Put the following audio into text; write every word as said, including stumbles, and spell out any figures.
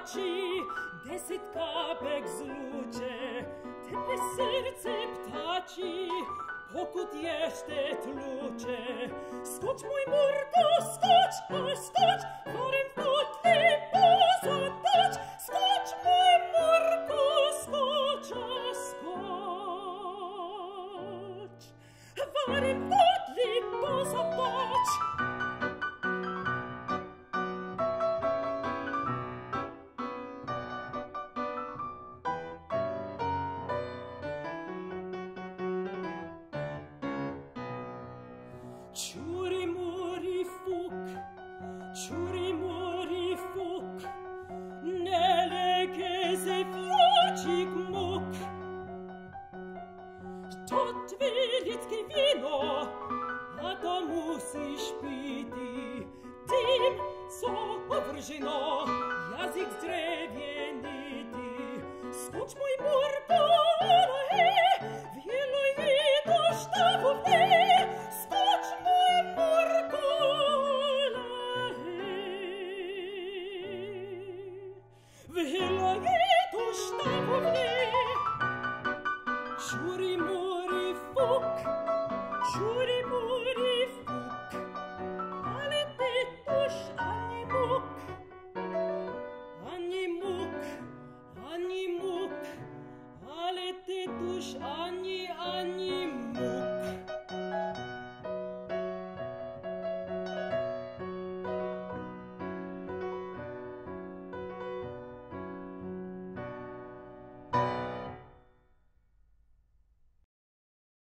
ptaci, deset kapek zluče, tepe srce ptaci, pokud ještě tluče. Skoč, můj Murko, skoč, a skoč, varem fotli pozatoč. Skoč, můj Murko, skoč, a skoč, varem fotli pozatoč. Ciuri muri fuk, ciuri muri fuk, nelle chiese fiocik muk. Tot velitki vino, a to musisz piti, tym, co obrzino, jazyk zdrewienity. Skocz, mój